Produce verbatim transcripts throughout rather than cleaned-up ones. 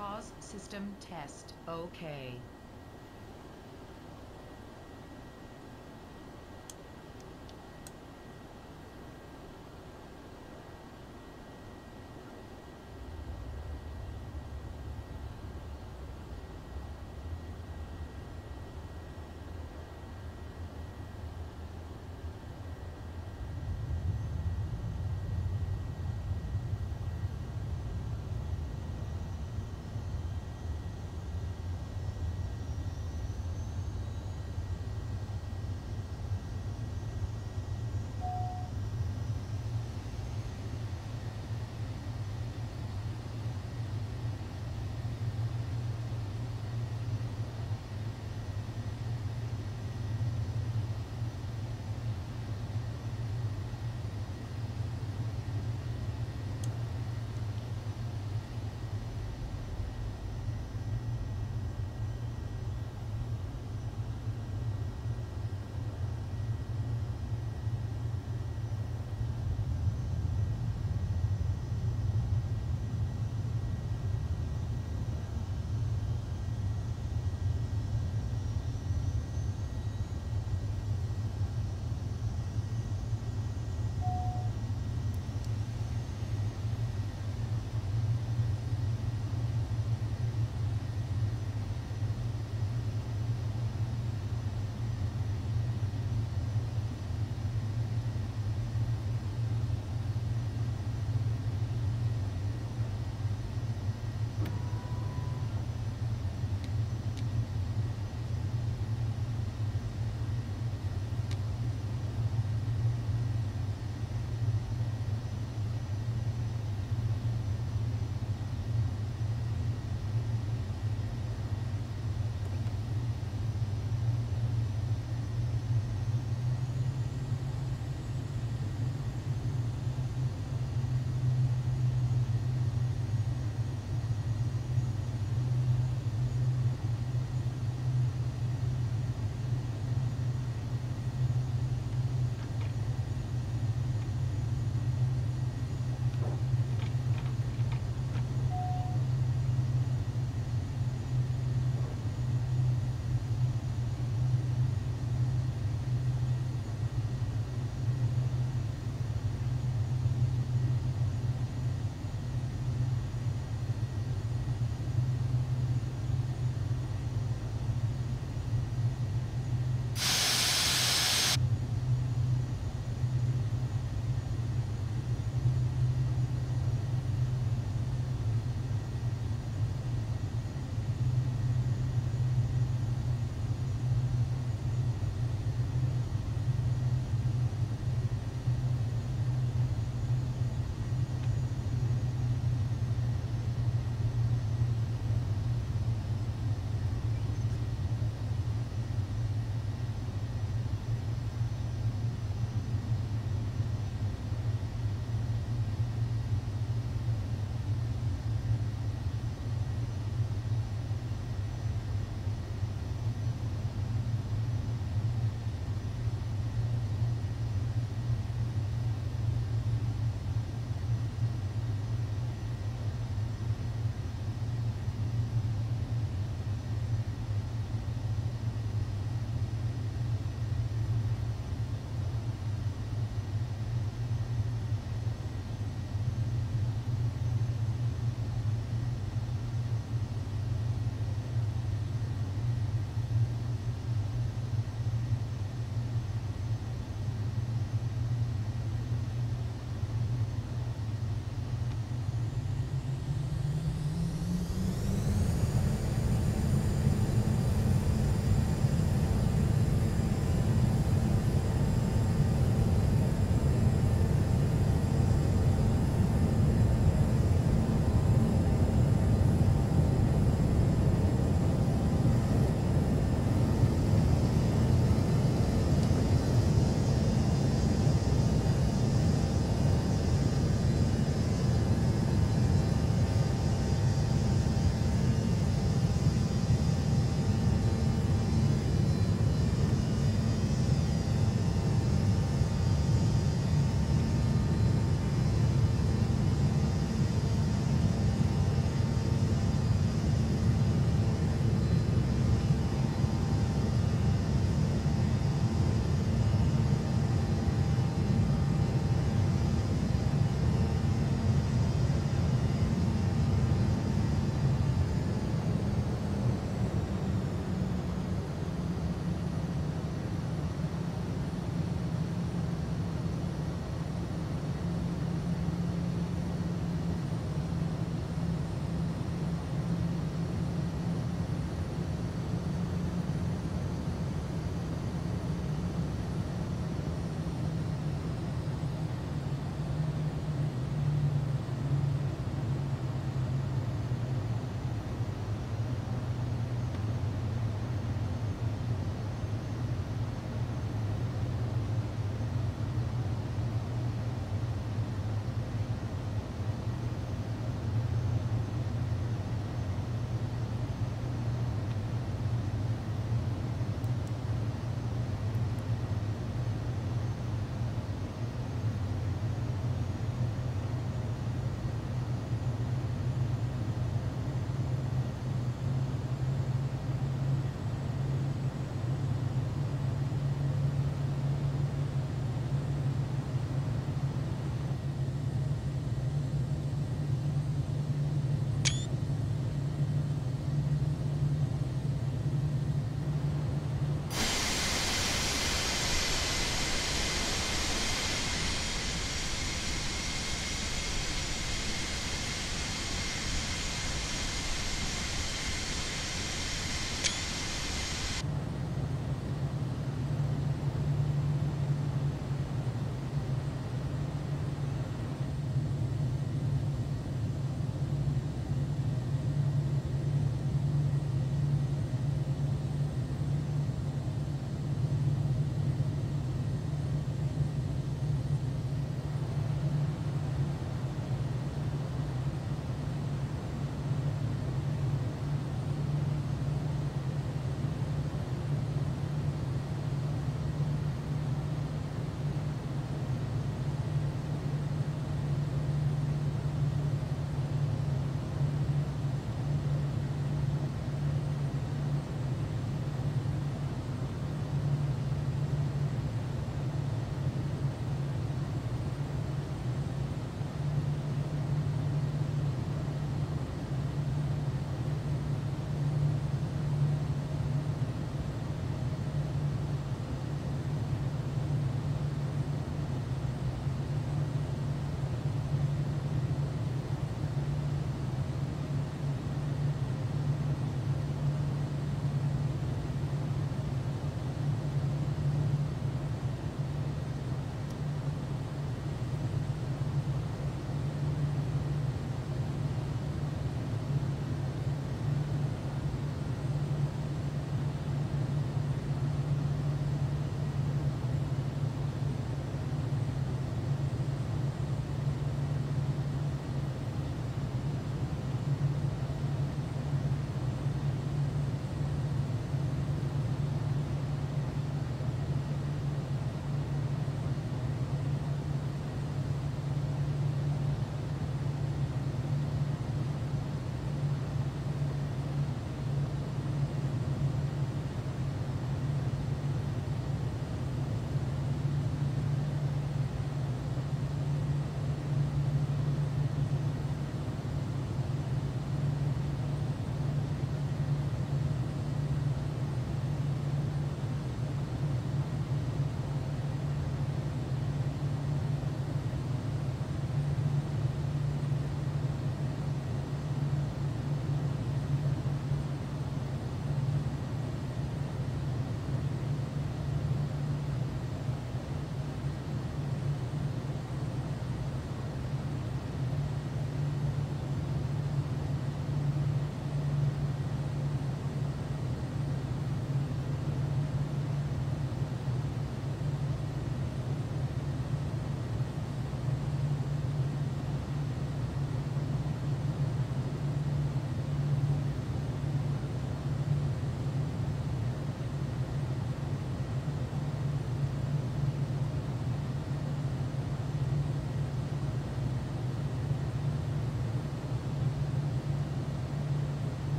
Pause system test. Okay.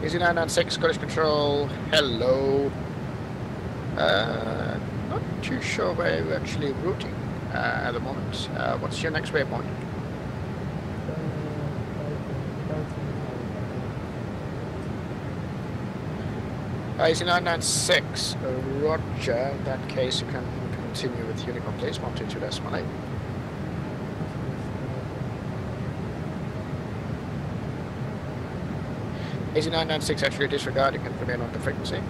Easy nine nine six, Scottish Control, hello. Uh, not too sure where you're actually routing uh, at the moment. Uh, what's your next waypoint? Uh, Easy nine nine six, roger. In that case, you can continue with Unicorn, please. one two two decimal eight. Easy nine nine six, actually disregard, you can remain on the frequency.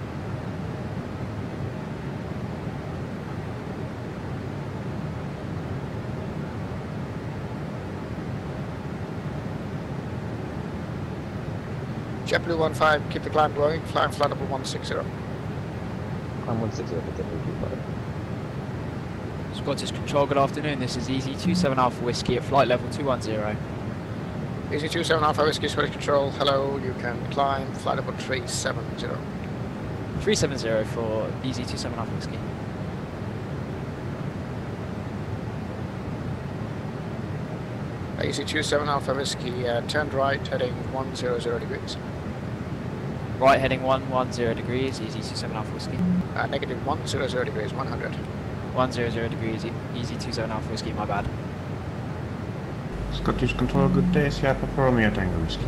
JetBlue one five, keep the climb going, flying flight level one six zero. Climb one six zero for W Q five. Scottish Control, good afternoon. This is Easy two seven Alpha Whiskey at flight level two one zero. Easy two seven Alpha Whiskey, Scottish Control, hello, you can climb flight level three seven zero. three seven zero for Easy two seven Alpha Whiskey. Easy two seven Alpha Whiskey, uh, turned right, heading one zero zero degrees. Right heading one one zero degrees, Easy two seven Alpha Whiskey. Uh, negative one zero zero degrees, one hundred. one zero zero degrees, Easy two seven Alpha Whiskey, my bad. Scottish Control, good day, Sierra Papa Romeo Tango Whiskey.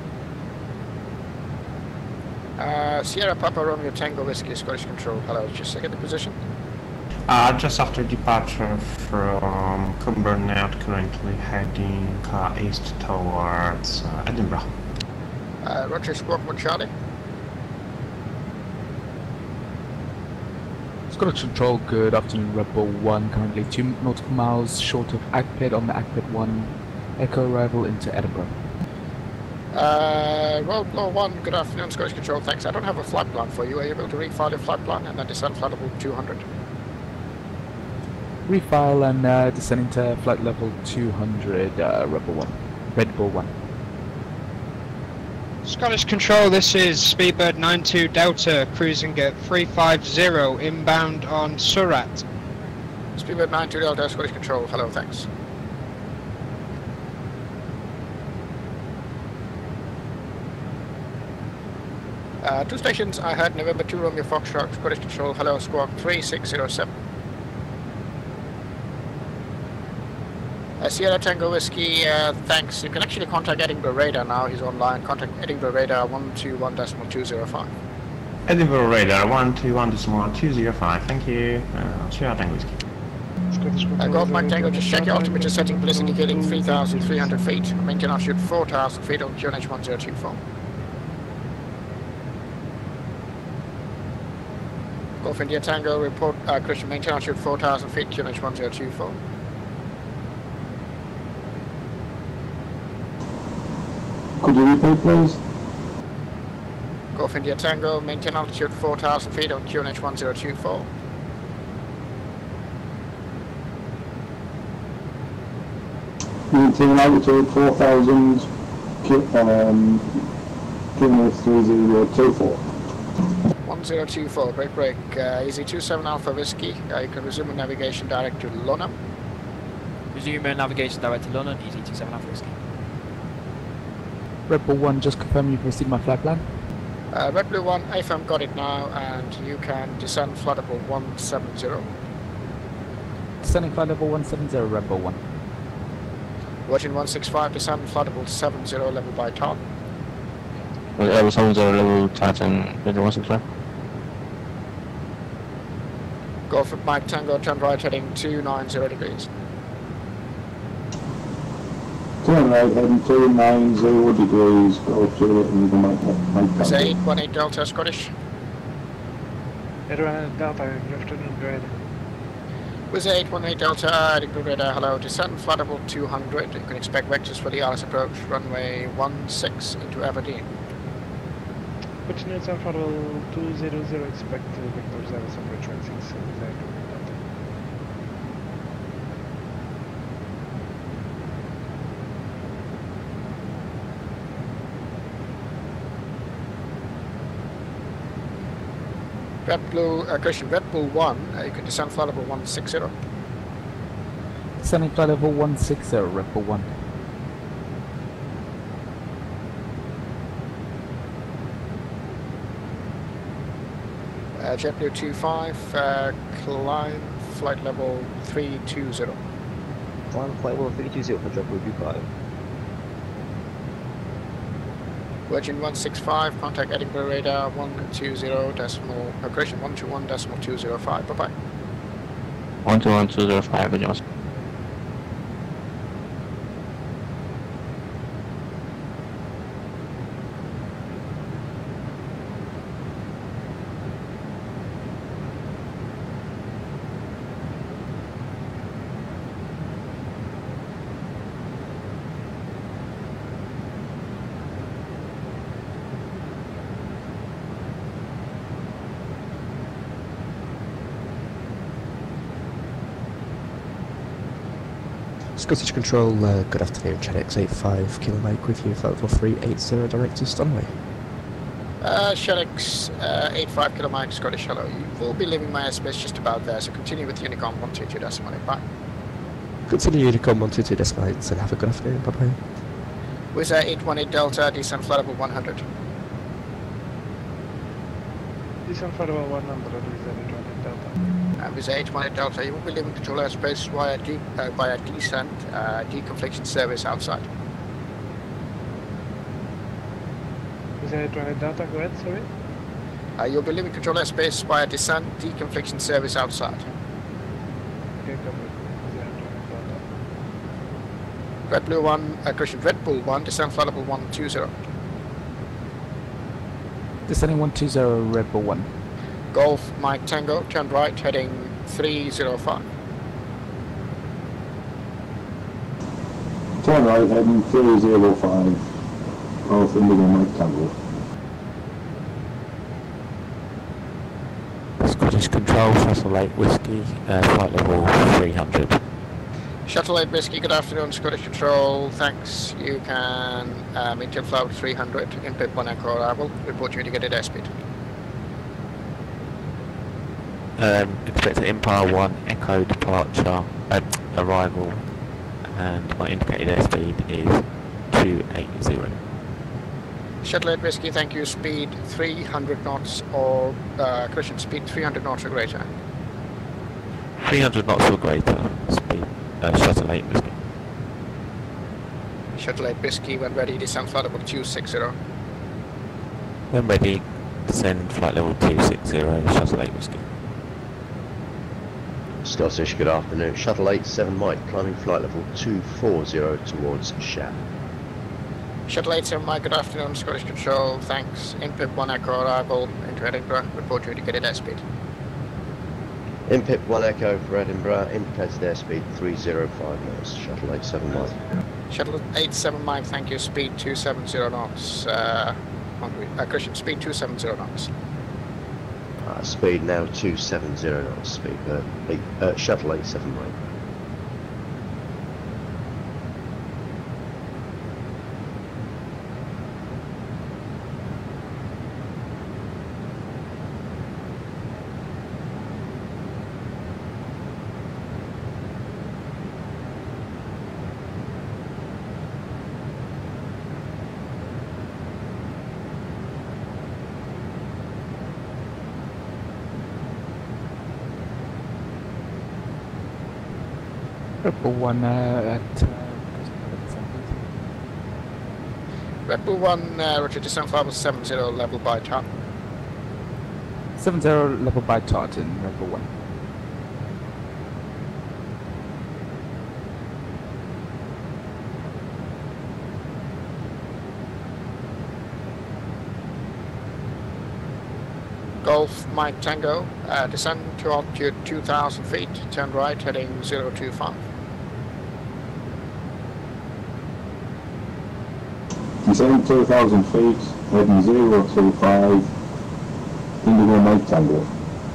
Uh, Sierra Papa Romeo Tango Whiskey, Scottish Control, hello, just get the position. Uh, just after departure from Cumbernauld, currently heading uh, east towards uh, Edinburgh. Uh, Roger, Squawk one Charlie. Scottish Control, good afternoon, Rebel one, currently two nautical miles short of Agpit on the Agpit one, Echo arrival into Edinburgh. Uh, Roll one, good afternoon, Scottish Control, thanks. I don't have a flight plan for you. Are you able to refile your flight plan and then descend flight level two hundred? Refile and uh, descending to flight level two hundred, uh, Rebel one, Red Bull one. Scottish Control, this is Speedbird nine two Delta, cruising at three five zero, inbound on Surat. Speedbird nine two Delta, Scottish Control, hello, thanks. Uh, two stations, I heard November two Romeo Foxtrot, Scottish Control, hello, Squawk three six zero seven. Uh, Sierra Tango Whiskey, uh, thanks. You can actually contact Edinburgh Radar now, he's online. Contact Edinburgh Radar one two one decimal two zero five. Edinburgh Radar one two one decimal two zero five, thank you. Uh, Sierra Tango Whiskey. Uh, Golf Mike Tango, just check your altimeter setting, please, indicating three thousand three hundred feet. Maintain altitude four thousand feet on Q N H one zero two four. Golf India Tango, report, uh, Christian, maintain altitude four thousand feet, Q N H one zero two four. Could you repeat, please? Golf India Tango, maintain altitude four thousand feet on Q N H one zero two four. Maintain altitude four thousand, um, Q N H three zero two four. one zero two four, break break, uh, Easy two seven Alpha Whiskey, uh, you can resume navigation direct to London. Resume navigation direct to London, Easy two seven Alpha Whiskey. Rebel one, just confirm you've received my flight plan. Uh, Red Blue one, A F M got it now, and you can descend flight level one seven zero. Descending flight level one seven zero, Rebel one. Virgin one six five, descend flight level seven zero, level by top. Level seven zero, level Titan, Virgin one six five. Go for Mike Tango, turn right heading two nine zero degrees. Turn right, heading two nine zero degrees, go through it and you might make That's eight one eight Delta, Scottish. Edinburgh Delta, good afternoon, grade. With eight one eight Delta, Edinburgh Radar, hello, descend flight level two hundred. You can expect vectors for the R S approach, runway one six into Aberdeen. Continuous Alpha level two zero zero, expect vectors zero somewhere tracing, so exactly. Red Blue, uh, Christian, Red Bull one, uh, you can descend flight level one six zero. Descending flight level one six zero, Rebel one. Uh, JetBlue two five, uh, climb flight level three two zero. Climb flight level three two zero for JetBlue two five. Virgin one six five, contact Edinburgh radar one two zero decimal, uh, correction one two one decimal two zero five, bye bye. one two one two zero five, adjust. Scottish Control, uh, good afternoon, Chedex eight five, Kilo Mike with you, flight level three eight zero, direct to Stanley. Uh, Shedex uh, eight five Kilo Mike, Scottish, hello. You will be leaving my airspace just about there, so continue with Unicom one two two decimal eight, bye. Continue Unicom one two two decimal eight, and have a good afternoon, bye bye. Wizz Air eight one eight Delta, descent flight level one hundred. Descent flight level one hundred, Wizz Air eight one eight Delta. Uh, Wizz Air eight one eight Delta, you will be leaving control airspace via, de uh, via descent, uh, deconfliction service outside. Wizz Air eight one eight Delta, go ahead, sorry. Uh, you'll be leaving control airspace via descent, deconfliction service outside. Okay, copy. Wizz Air eight one eight Delta. Red Blue one, uh, correction, Red Bull one, descent flight level one two zero. Descending one two zero, Red Bull one. Golf Mike Tango, turn right, heading three zero five. Turn right, heading three zero five. Golf Indigo Mike Tango. Scottish Control, Shuttle eight Whiskey, uh, flight level three hundred. Shuttle eight Whiskey, good afternoon, Scottish Control, thanks. You can uh, maintain flight level three hundred, input one Echo arrival, report you indicated airspeed. Um, expect an Empire one Echo departure, uh, arrival, and my indicated airspeed is two eight zero. Shuttle eight Whiskey, thank you, speed three hundred knots or, uh, correction, speed three hundred knots or greater. three hundred knots or greater, speed, uh, Shuttle eight Whiskey. Shuttle eight Whiskey, when ready, descend flight level two six zero. When ready, descend flight level two six zero, Shuttle eight Whiskey. Scottish, good afternoon. Shuttle eight seven Mike, climbing flight level two four zero towards Shap. Shuttle eight seven Mike, good afternoon, Scottish Control, thanks. Input one Echo arrival into Edinburgh, report you indicated airspeed. Input one Echo for Edinburgh, indicated airspeed three zero five knots. Shuttle eight seven Mike. Shuttle eight seven Mike, thank you, speed two seven zero knots. Uh, uh, Christian, speed two seven zero knots. Uh, speed now two seven zero knots. Speed uh, eight, uh, Shuttle eight seven Mike. Red Bull one uh, at... Uh, Red Bull one, uh, Roger, descent flight level seven zero, level by top. seven zero, level by Tartan, Red Bull one. Golf Mike Tango, uh, descend to altitude two thousand feet, turn right, heading zero two five. Descend two thousand feet, heading zero two five, Indigo Mike Tango.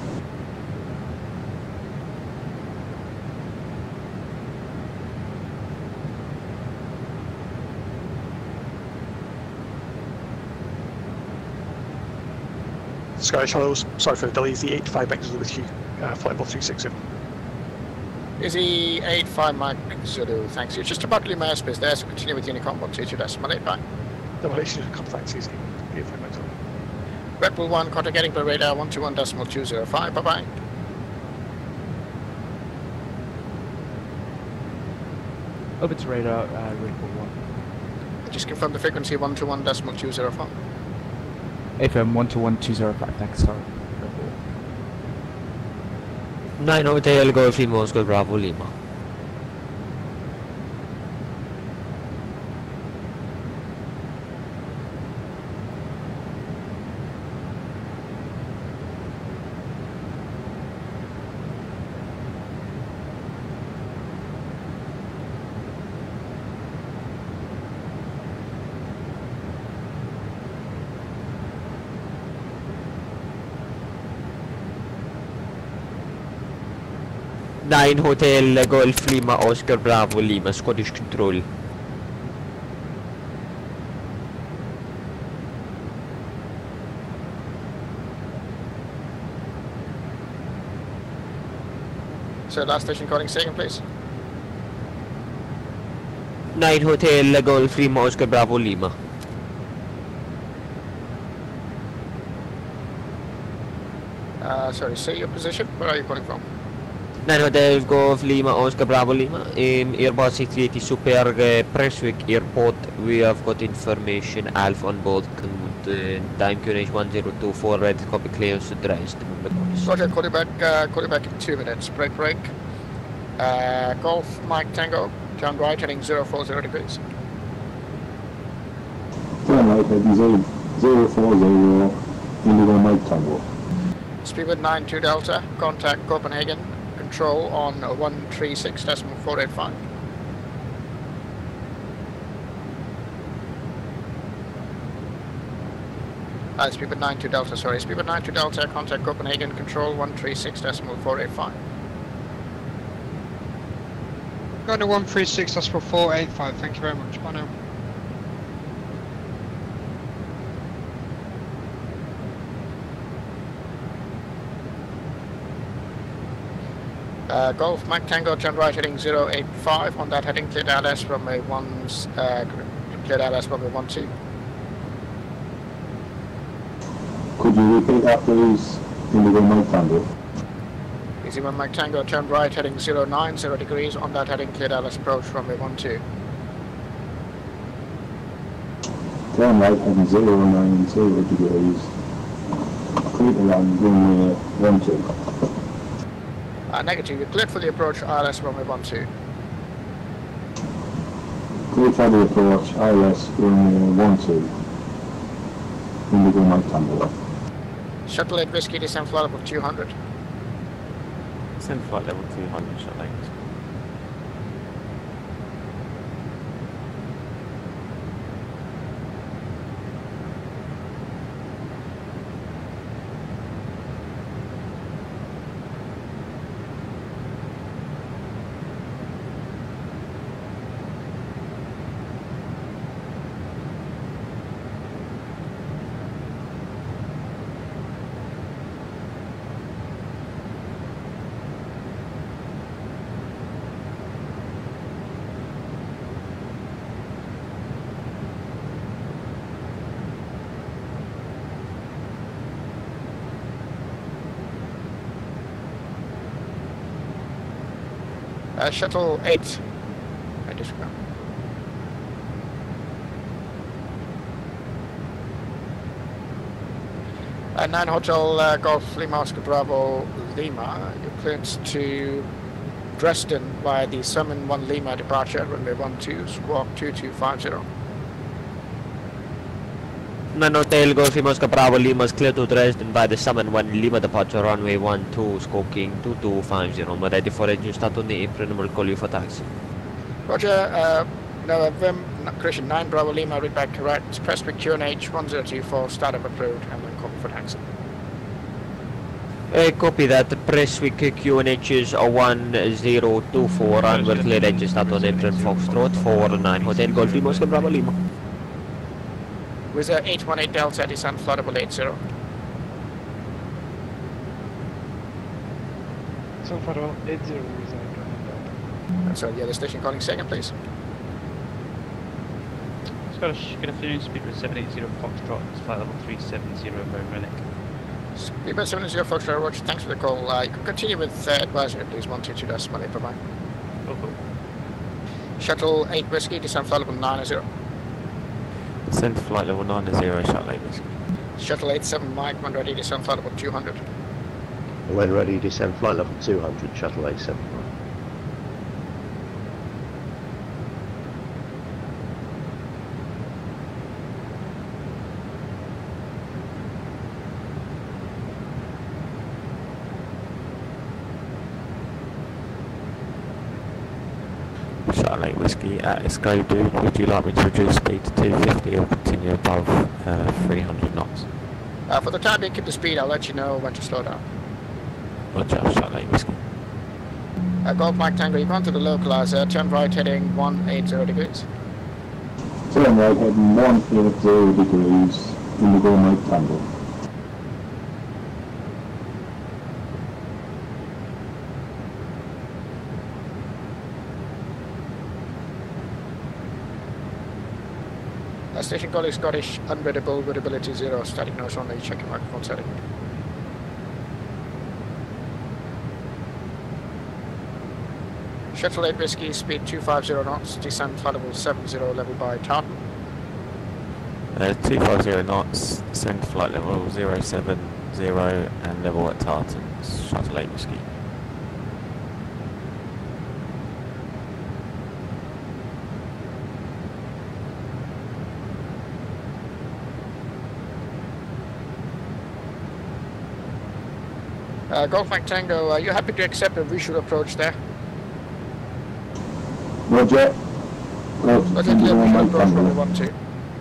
Scottish Hellos, sorry for the delays, the eight five Mike Zulu with you, uh, flight level three six zero. Izzy eight five Mike Zulu, thanks. You're just about to leave my airspace there, so continue with Unicom one two two decimal eight, bye. Double H, come thanks, Easy, eight five Mike Zulu. Red Bull one, contact getting per radar one two one decimal two zero five, bye bye. Over to radar, uh, Red Bull one. Just confirm the frequency one two one decimal two zero five. F M one two one two zero five, thanks, sorry. Red Bull. nine Hotel Golf Lima Oscar Bravo Lima. nine Hotel Golf Lima Oscar Bravo Lima, Scottish Control. So last station calling second, please. nine Hotel Golf Lima Oscar Bravo Lima. Uh, sorry, say your position. Where are you calling from? nine Hotel Golf Lima Oscar Bravo Lima. In Airbus six eighty Super uh, Prestwick Airport. We have got information Alpha on board. Uh, time Q N H one zero two four, red copy clearance to Dresden. Roger, call you back, uh, call you back in two minutes. Break, break. Uh, Golf Mike Tango, turn right heading zero four zero degrees. Turn right heading zero, zero four zero, Indigo Mike Tango. Speedbird nine two Delta, contact Copenhagen, control on one three six decimal four eight five. Uh, Speedbird nine two Delta, sorry, Speedbird nine two Delta, contact Copenhagen, control one three six decimal four eight five. Going to one three six decimal four eight five, thank you very much, bye now. Uh, Golf Mike Tango, turn right heading zero eight five, on that heading cleared L S from a one, uh, cleared L S from a one two. Could you repeat that, please? Indigo Mike Tango. Easy one Mike Tango, turn right heading zero nine zero degrees, on that heading cleared L S approach from a one two. Turn right heading zero nine zero degrees. Clear to land runway one two. Uh, negative, you're cleared for the approach R S runway one two. Clear for the approach R S runway one two. Indigo Mike Tango. Shuttle eight Whiskey, descent flight level two hundred. Descent flight level two hundred, shuttle eight. Uh, shuttle eight. I just go. Uh, nine Hotel uh, Golf Lima Oscar Bravo Lima. Your clearance to Dresden by the Summon one Lima departure, runway one two, squawk two two five zero. nine Hotel Golf Lima Oscar Bravo Lima is clear to Dresden by the Summon one Lima departure runway one two, squawking two two five zero. We're ready for engine start on the apron and we'll call you for taxi. Roger, uh, no, Vim, Christian nine Bravo Lima, read back correct. Prestwick Q N H one zero two four, start up approved, and then call me for taxi. Uh, copy that. Prestwick Q N H is one zero two four and we're clear engine start on apron Foxtrot for nine Hotel Golf Lima Oscar Bravo Lima. With uh, eight one eight Delta, descent flight level eight zero. So far, eight zero is So the other station calling second, please. Scottish, good afternoon, speed with seven eight zero Foxtrot, flight level three seven zero, Vermilic. Speedbird seven zero Foxtrot, Roger, thanks for the call. Uh, you can continue with uh, advisory, please, one two two decimal eight, bye-bye. Oh, cool. Shuttle eight Whiskey, descend flight level nine zero. Descend to flight level nine zero, shuttle eight Whiskey. Shuttle eight seven Mike, when ready, descend flight level two hundred. When ready, descend flight level two hundred, shuttle eight seven Mike. Shuttle eight Whiskey at Esco Dude, would you like me to reduce speed to two fifty or continue above uh, three hundred knots? Uh, for the time being, keep the speed, I'll let you know when to slow down. Roger, Shuttle eight Whiskey. Uh, Golf Mike Tango, you've gone to the localizer, turn right heading one eight zero degrees. Turn right heading one eight zero degrees, Indigo Mike Tango. Uh, station calling Scottish, unreadable, readability zero, static noise only, check your microphone setting. Shuttle eight Whiskey, speed two five zero knots, descend flight level seven zero, level by Tartan. Uh, two five zero knots, descend to flight level zero seven zero and level at Tartan, Shuttle eight Whiskey. Uh, Golf Mike Tango, are you happy to accept a visual approach there? Roger. Golf Let's Indigo visual Mike approach from the Tango. one two.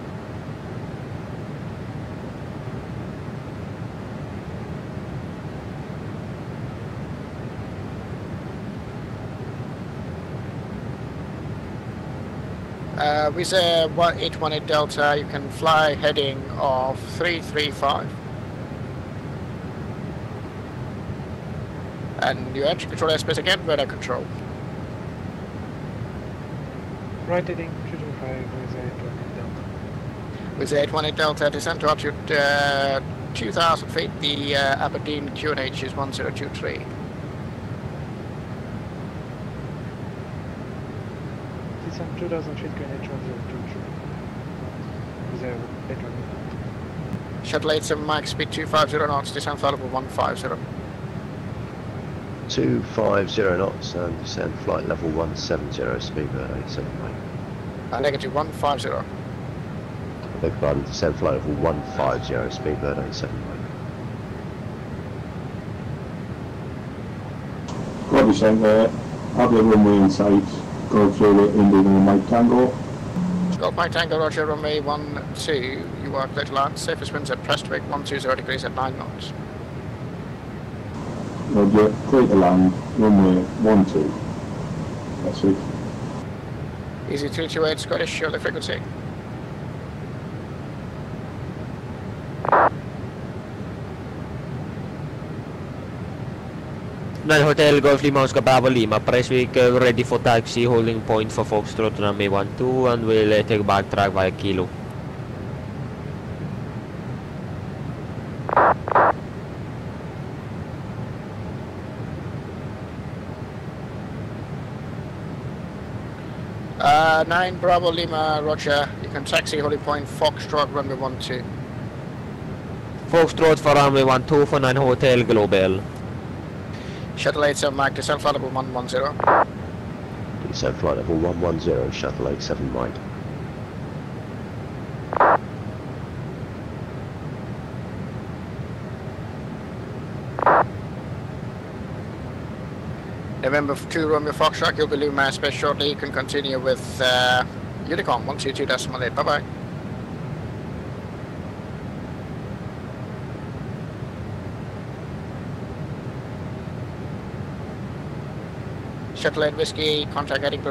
Uh, with a eight one eight Delta, you can fly heading of three three five. And you entry control airspace again, radar control. Right heading two two five with eight one eight Delta. With the eight one eight Delta, descend to altitude uh, two thousand feet, the uh, Aberdeen Q N H is one zero two three. Descend two thousand feet, Q N H one zero two three. With a eight one eight. Shuttle eight seven Mike, speed two five zero knots, descend flight level one five zero. two five zero knots and descend flight level one seven zero, speedbird eight seven Mike. Uh, negative one five zero. Beg your pardon, descend flight level one five zero, speedbird eight seven Mike. Copy Tango, have the runway in sight, go through it, Indigo Mike Tango. Golf Mike Tango, Roger, runway one two, you are clear to land, safest winds at Prestwick, one two zero degrees at nine knots. Roger, clear to land, runway one two. That's it. Easy three two eight Scottish, show the frequency. nine Hotel Golf Lima Oscar Bravo Lima, Prestwick uh, ready for taxi, holding point for Foxtrot runway one two and we'll uh, take back track via Kilo. Uh, nine Bravo Lima, Roger, you can taxi holding point Foxtrot runway one two. Foxtrot for runway one two for nine Hotel Global. Shuttle eight seven Mike, descend flight level one one zero. Descend flight level one one zero, shuttle eight seven Mike. November two Romeo Foxtrot, you'll be leaving my airspace shortly. You can continue with uh, Unicorn one two two decimal eight. Bye bye. Shuttle eight Whiskey, contact Edinburgh.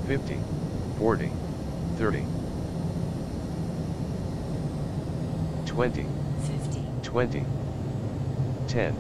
fifty, forty, thirty, twenty, fifty, twenty, ten.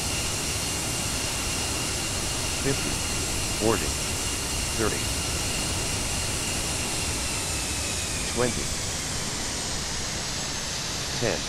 fifty, forty, thirty, twenty, ten,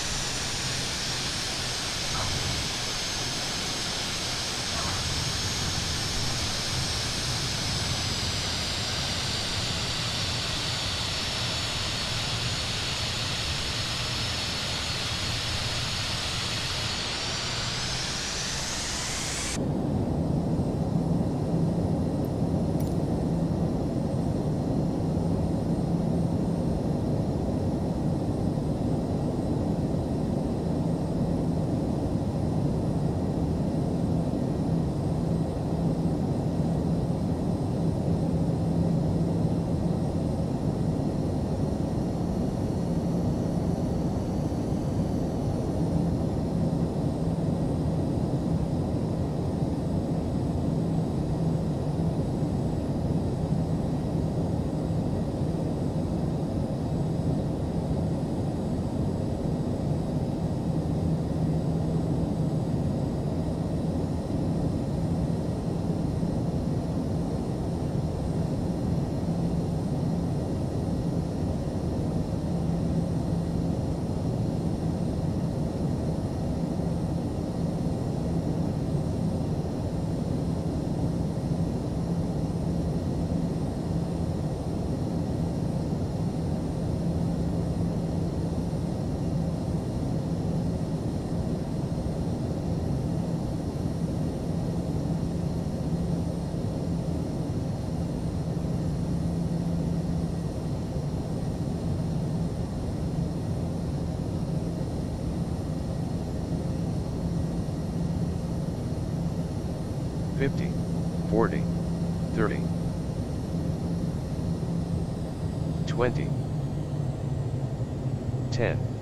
fifty, forty, thirty, twenty, ten.